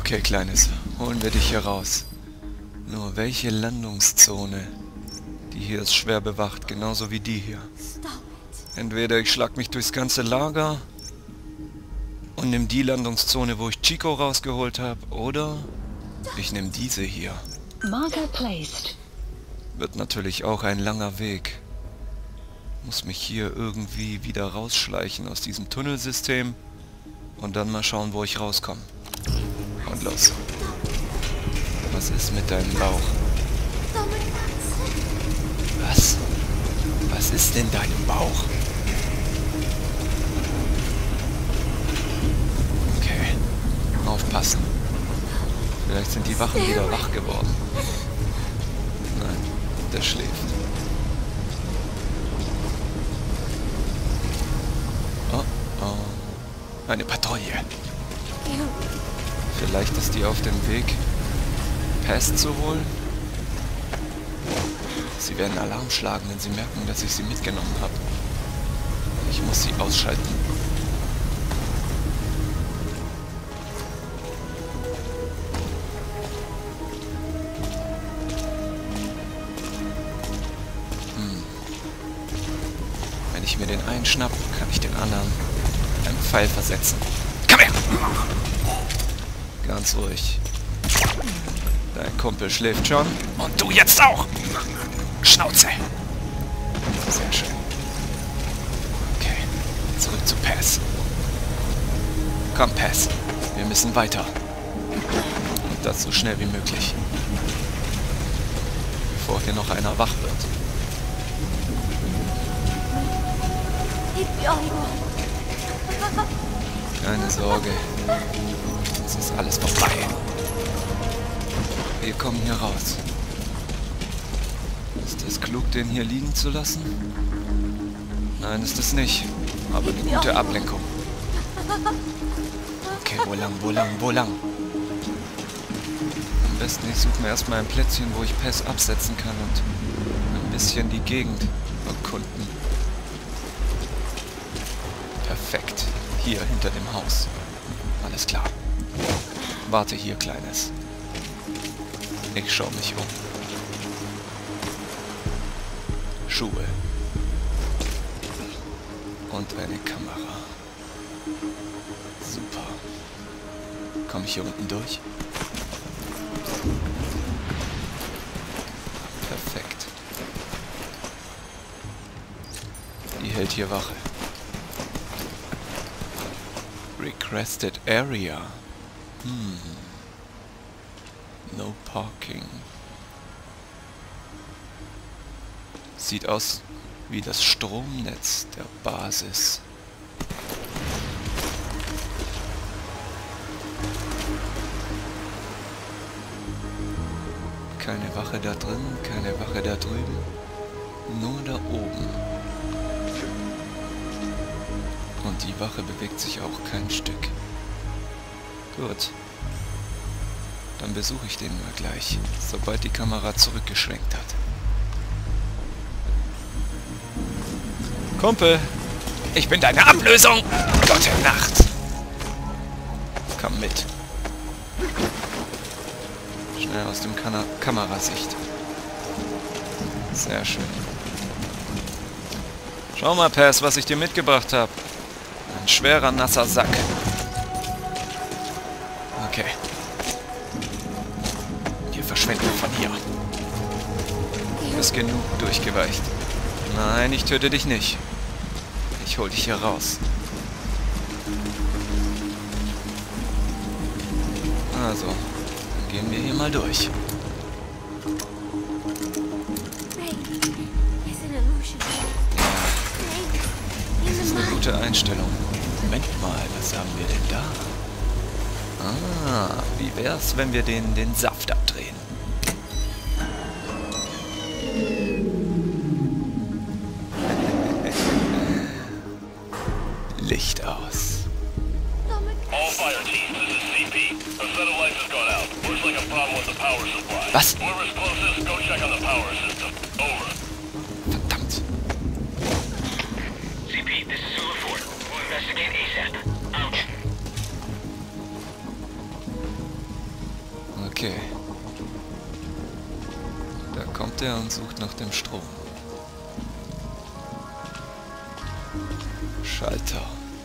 Okay, Kleines, holen wir dich hier raus. Nur welche Landungszone? Die hier ist schwer bewacht, genauso wie die hier. Entweder ich schlag mich durchs ganze Lager und nimm die Landungszone, wo ich Chico rausgeholt habe, oder ich nehme diese hier. Marker placed. Wird natürlich auch ein langer Weg. Muss mich hier irgendwie wieder rausschleichen aus diesem Tunnelsystem und dann mal schauen, wo ich rauskomme. Und los. Was ist mit deinem Bauch? Was? Was ist in deinem Bauch? Okay. Aufpassen. Vielleicht sind die Wachen wieder wach geworden. Nein, der schläft. Oh, oh. Eine Patrouille. Vielleicht ist die auf dem Weg, Pest zu holen? Sie werden Alarm schlagen, wenn sie merken, dass ich sie mitgenommen habe. Ich muss sie ausschalten. Wenn ich mir den einen schnapp, kann ich den anderen einen Pfeil versetzen. Komm her! Ganz ruhig. Dein Kumpel schläft schon. Und du jetzt auch! Schnauze! Sehr schön. Okay, zurück zu Paz. Komm, Paz. Wir müssen weiter. Und das so schnell wie möglich. Bevor hier noch einer wach wird. Keine Sorge. Es ist alles vorbei. Wir kommen hier raus. Ist es klug, den hier liegen zu lassen? Nein, ist es nicht. Aber eine gute Ablenkung. Okay, wo lang, wo lang, wo lang? Am besten, ich suche mir erstmal ein Plätzchen, wo ich Paz absetzen kann und ein bisschen die Gegend erkunden. Perfekt. Hier, hinter dem Haus. Alles klar. Warte hier, Kleines. Ich schaue mich um. Schuhe. Und eine Kamera. Super. Komme ich hier unten durch? Perfekt. Die hält hier Wache. Requested Area. No parking. Sieht aus wie das Stromnetz der Basis. Keine Wache da drin, keine Wache da drüben. Nur da oben. Und die Wache bewegt sich auch kein Stück. Gut. Dann besuche ich den mal gleich, sobald die Kamera zurückgeschwenkt hat. Kumpel, ich bin deine Ablösung! Gute Nacht! Komm mit. Schnell aus dem Kamerasicht. Sehr schön. Schau mal, Paz, was ich dir mitgebracht habe. Ein schwerer, nasser Sack. Okay. Wir verschwinden von hier. Du bist genug durchgeweicht. Nein, ich töte dich nicht. Ich hol dich hier raus. Also, dann gehen wir hier mal durch. Das ist eine gute Einstellung. Moment mal, was haben wir denn da? Ah, wie wär's, wenn wir den Saft abdrehen? Licht aus. All fire teams, this is CP. A set of lights has gone out. Looks like a problem with the power supply. Was? Whoever's closest, go check on the power system. Over. Verdammt. CP, this is Zulu 4. We'll investigate ASAP. Out. Okay. Da kommt er und sucht nach dem Strom. Schalter.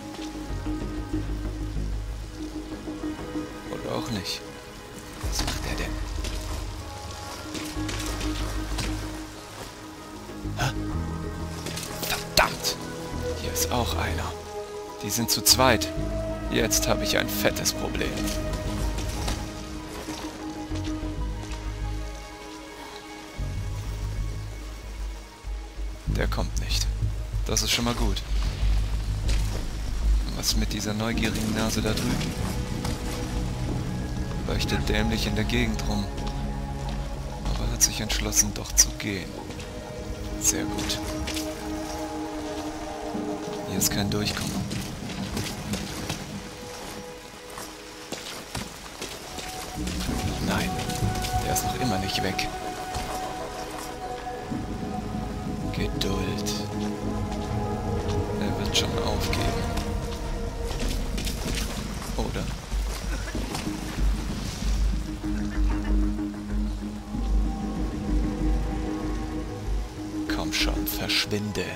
Oder auch nicht. Was macht er denn? Hä? Verdammt! Hier ist auch einer. Die sind zu zweit. Jetzt habe ich ein fettes Problem. Der kommt nicht. Das ist schon mal gut. Was mit dieser neugierigen Nase da drüben? Leuchtet dämlich in der Gegend rum. Aber hat sich entschlossen, doch zu gehen. Sehr gut. Hier ist kein Durchkommen. Nein, der ist noch immer nicht weg. Geduld. Er wird schon aufgeben. Oder? Komm schon, verschwinde.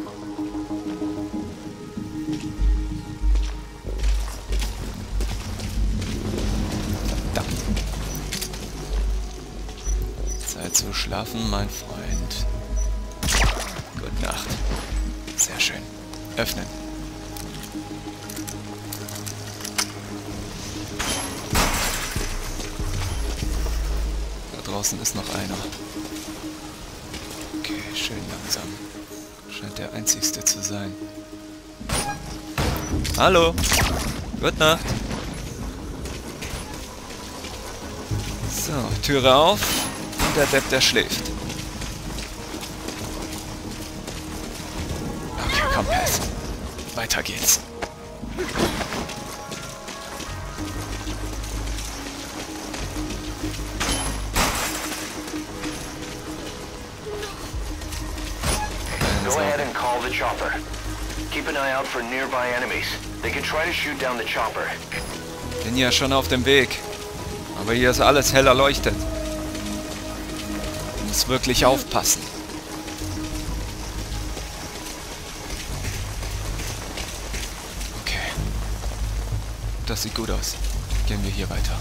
Verdammt. Zeit zu schlafen, mein Freund. Gute Nacht. Sehr schön. Öffnen. Da draußen ist noch einer. Okay, schön langsam. Scheint der einzigste zu sein. Hallo. Gute Nacht. So, Türe auf. Und der Depp, der schläft. Okay, komm, Pass. Weiter geht's. Go ahead and call the chopper. Keep an eye out for nearby enemies. They can try to shoot down the chopper. Bin ja schon auf dem Weg. Aber hier ist alles hell erleuchtet. Muss wirklich aufpassen. Okay. Das sieht gut aus. Gehen wir hier weiter.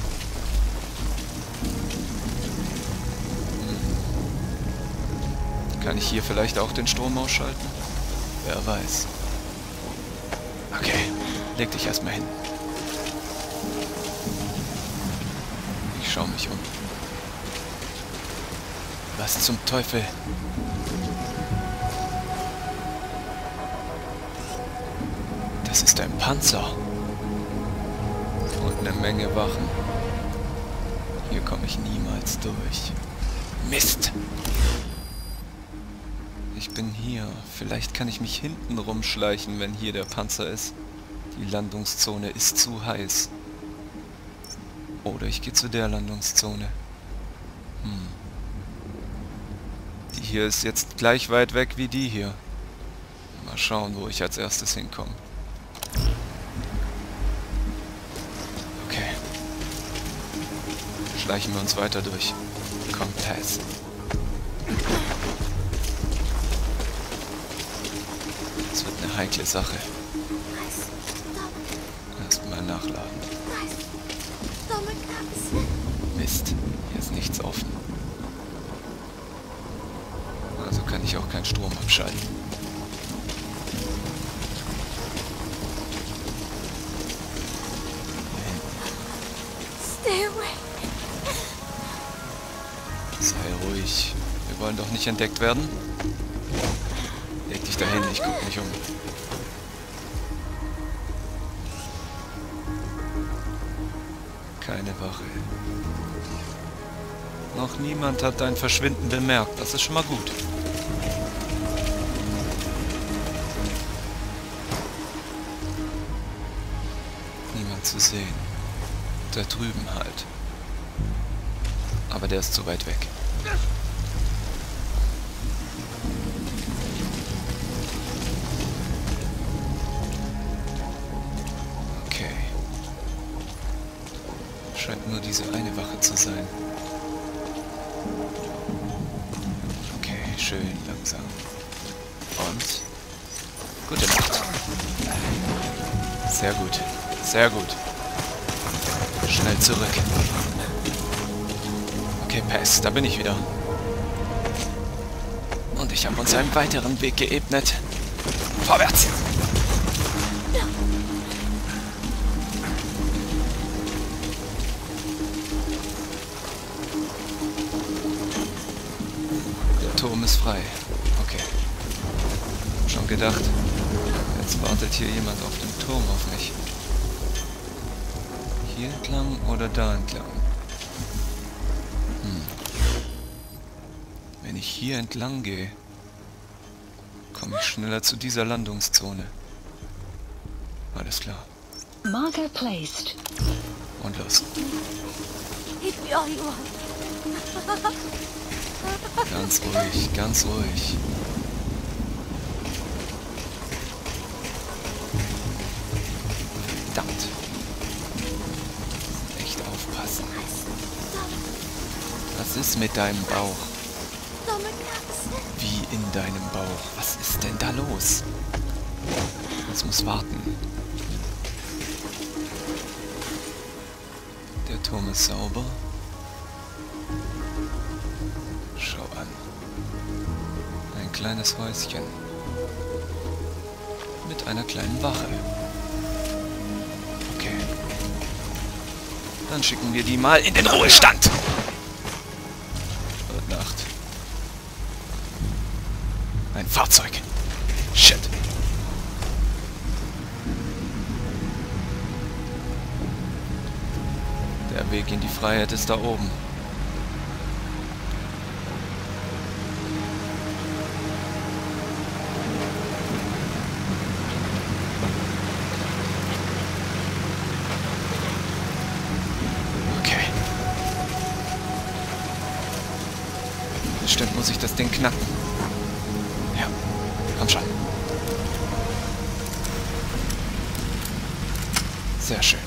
Kann ich hier vielleicht auch den Strom ausschalten? Wer weiß. Okay, leg dich erstmal hin. Ich schaue mich um. Was zum Teufel? Das ist ein Panzer. Und eine Menge Wachen. Hier komme ich niemals durch. Mist! Ich bin hier. Vielleicht kann ich mich hinten rumschleichen, wenn hier der Panzer ist. Die Landungszone ist zu heiß. Oder ich gehe zu der Landungszone. Die hier ist jetzt gleich weit weg wie die hier. Mal schauen, wo ich als erstes hinkomme. Okay. Schleichen wir uns weiter durch. Komm, Pass. Das wird eine heikle Sache. Erstmal nachladen. Mist, hier ist nichts offen. Also kann ich auch keinen Strom abschalten. Stay away. Sei ruhig. Wir wollen doch nicht entdeckt werden. Leg dich dahin, ich guck mich um. Keine Wache. Noch niemand hat dein Verschwinden bemerkt. Das ist schon mal gut. Niemand zu sehen. Da drüben halt. Aber der ist zu weit weg. Scheint nur diese eine Wache zu sein. Okay, schön langsam. Und gute Nacht. Sehr gut. Sehr gut. Schnell zurück. Okay, Pass, da bin ich wieder. Und ich habe uns einen weiteren Weg geebnet. Vorwärts! Der Turm ist frei. Okay. Schon gedacht, jetzt wartet hier jemand auf dem Turm auf mich. Hier entlang oder da entlang? Wenn ich hier entlang gehe, komme ich schneller zu dieser Landungszone. Alles klar. Marker placed. Und los. Ganz ruhig, ganz ruhig. Verdammt. Echt aufpassen. Was ist mit deinem Bauch? Wie in deinem Bauch? Was ist denn da los? Das muss warten. Der Turm ist sauber. Schau an. Ein kleines Häuschen. Mit einer kleinen Wache. Okay. Dann schicken wir die mal in den Ruhestand. Gute Nacht. Ein Fahrzeug. Shit. Der Weg in die Freiheit ist da oben. Okay. Bestimmt muss ich das Ding knacken. Ja, komm schon. Sehr schön.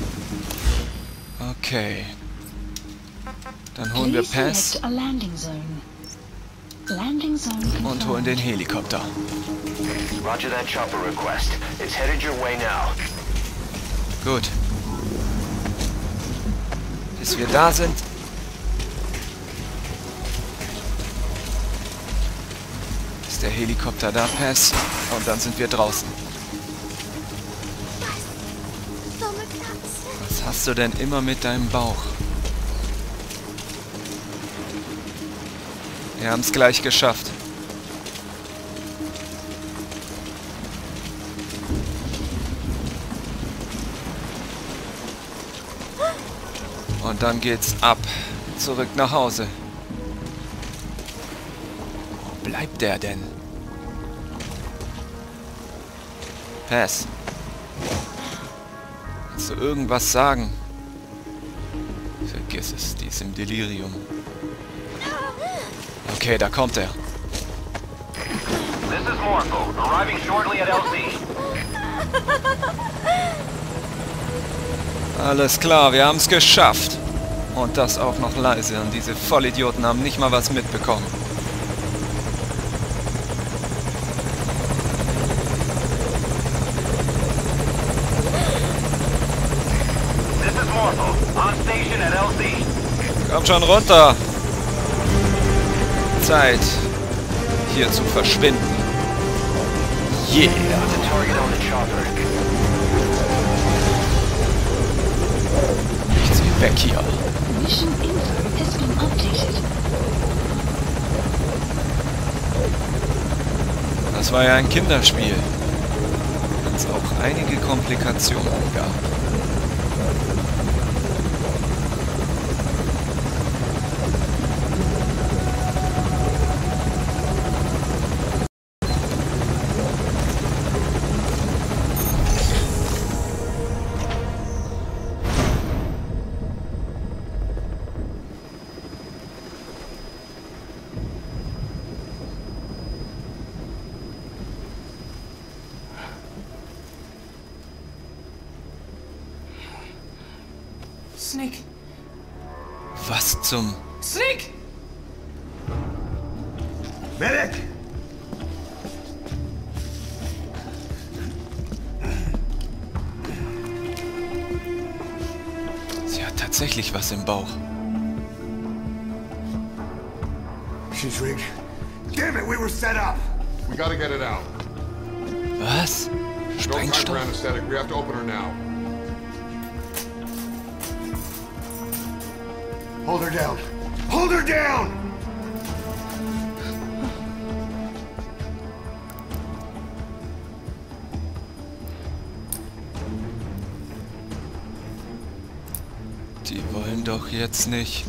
Okay. Dann holen wir Pass und holen den Helikopter. Roger that chopper request. It's headed your way now. Gut. Bis wir da sind. Ist der Helikopter da, Pass? Und dann sind wir draußen. Was hast du denn immer mit deinem Bauch? Wir haben es gleich geschafft. Und dann geht's ab. Zurück nach Hause. Wo bleibt der denn? Pass. Willst du irgendwas sagen? Vergiss es, die ist im Delirium. Okay, da kommt er. This is Morpho, arriving shortly at LZ. Alles klar, wir haben es geschafft. Und das auch noch leise. Und diese Vollidioten haben nicht mal was mitbekommen. This is Morpho, on station at LZ. Komm schon runter. Zeit, hier zu verschwinden. Yeah. The target on the chopper. Ich zieh weg hier. Mission info has been updated. Das war ja ein Kinderspiel. Wenn es auch einige Komplikationen gab. Snake, Was zum... Sneak! Medic! Sie hat tatsächlich was im Bauch. She's rigged. Damn it, we were set up! We gotta get it out. Was? No time for Sprengstoff? anesthetic. We have to open her now. Hold her down! Hold her down! Die wollen doch jetzt nicht...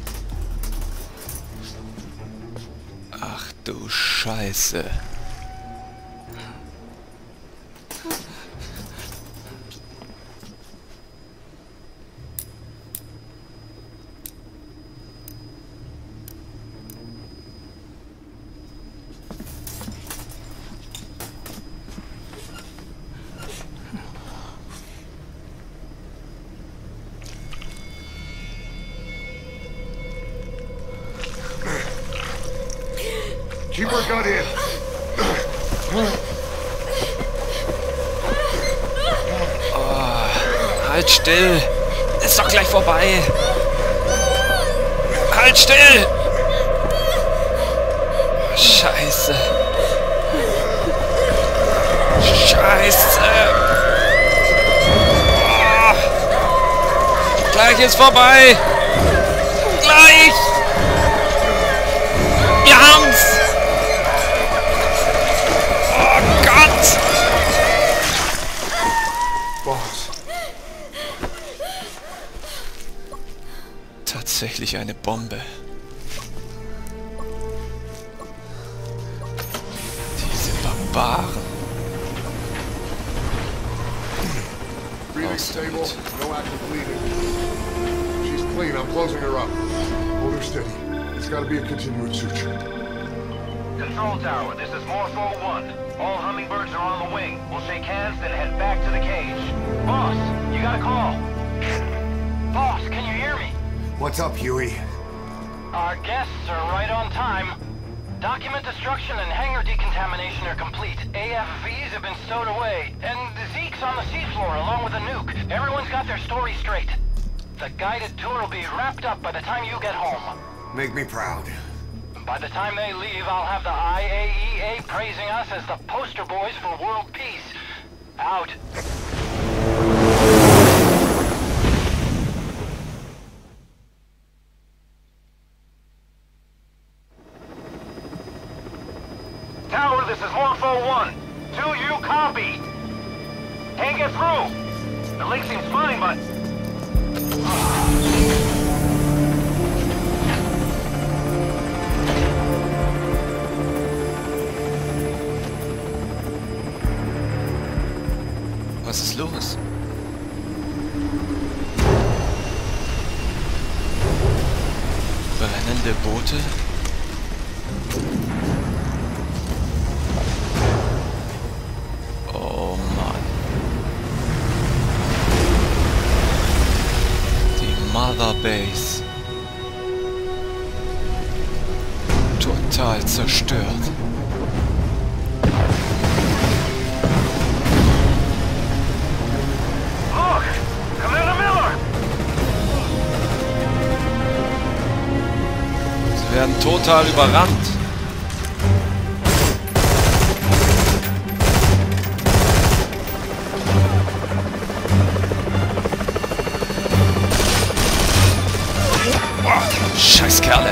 Ach du Scheiße. Keep her gun in! Halt still! Ist doch gleich vorbei! Halt still! Scheiße! Scheiße! Oh. Gleich ist vorbei! Gleich! Wir haben's! Oh Gott! Boss. Tatsächlich eine Bombe. Diese Barbaren. Breathing stable. No active bleeding. She's clean. I'm closing her up. Hold her steady. It's gotta be a continuous suture. Control tower, this is Morpho 1. All hummingbirds are on the wing. We'll shake hands, then head back to the cage. Boss, you got a call. Boss, can you hear me? What's up, Huey? Our guests are right on time. Document destruction and hangar decontamination are complete. AFVs have been stowed away, and Zeke's on the seafloor along with a nuke. Everyone's got their story straight. The guided tour will be wrapped up by the time you get home. Make me proud. By the time they leave, I'll have the IAEA praising us as the poster boys for world peace. Out. Tower, this is Morpho 1. Do you copy? Can't get through. The link seems fine, but... Was ist los? Brennende Boote? Oh Mann. Die Mother Base. Total zerstört. Look! Commander Miller! Sie werden total überrannt. Boah, scheiß Kerle.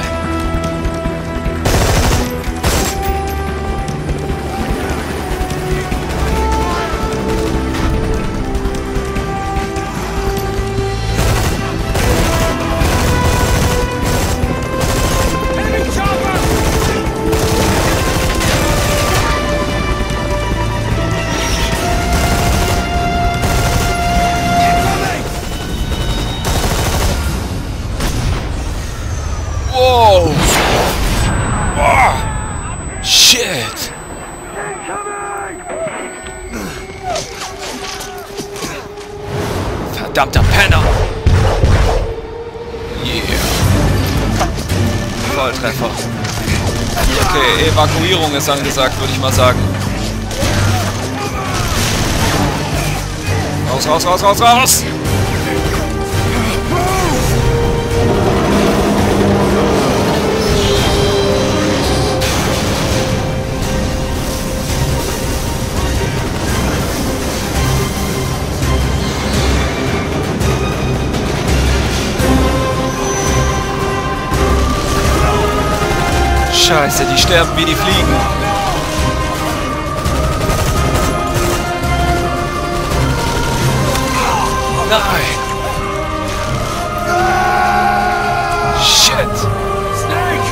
Whoa! Oh, shit! Verdammter Penner! Yeah! Volltreffer. Okay, Evakuierung ist angesagt, würde ich mal sagen. Raus, raus, raus, raus, raus! Scheiße, die sterben wie die Fliegen. Nein! Shit! Snake!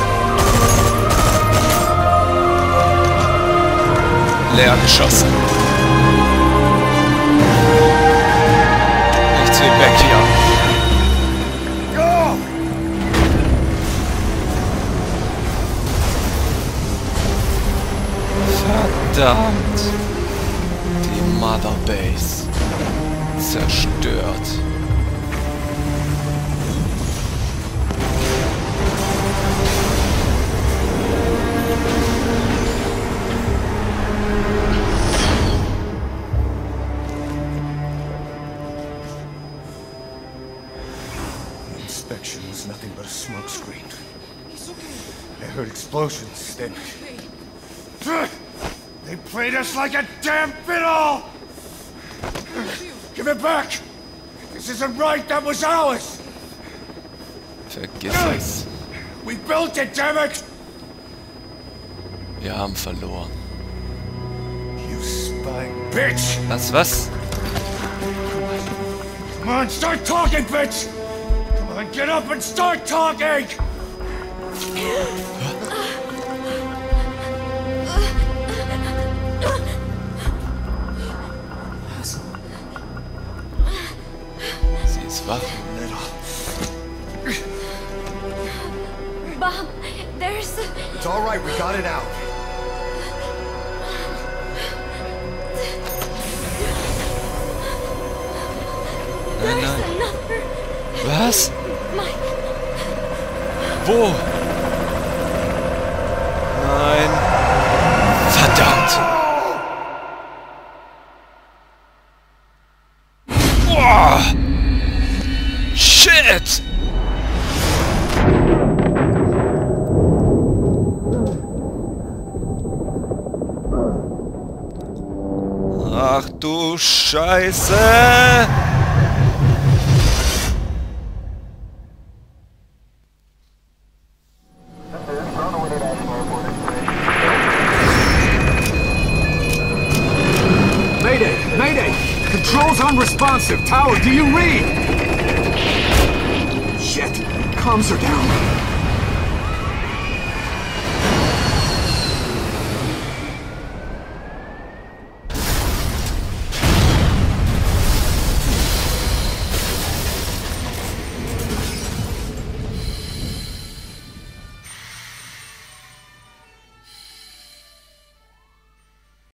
Leer geschossen. Nichts wie weg hier. Verdammt! Die Mother Base zerstört. The inspection was nothing but a smokescreen. I heard explosions, then... They played us like a damn fiddle! Give it back! This isn't right, that was ours! Vergiss es. We built it, damn it! Wir haben verloren. You spying bitch! Was? Come on, start talking, bitch! Come on, get up and start talking! Sie ist wach. Bob, there's... It's all right, we got it out. There's another... Was? Mike. Wo? Nein. Verdammt. Boah. Shit. Ach du Scheiße. Mayday! Mayday! Controls unresponsive. Tower, do you read? Shit. Comms are down.